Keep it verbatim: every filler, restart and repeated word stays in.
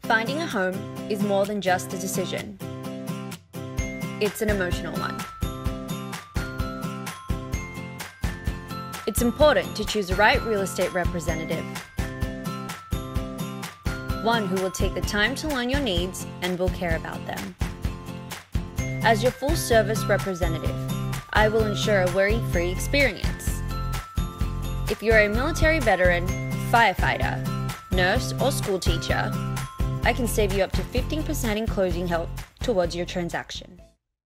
Finding a home is more than just a decision. It's an emotional one. It's important to choose the right real estate representative. One who will take the time to learn your needs and will care about them. As your full-service representative, I will ensure a worry-free experience. If you're a military veteran, firefighter, nurse, or school teacher, I can save you up to fifteen percent in closing help towards your transaction.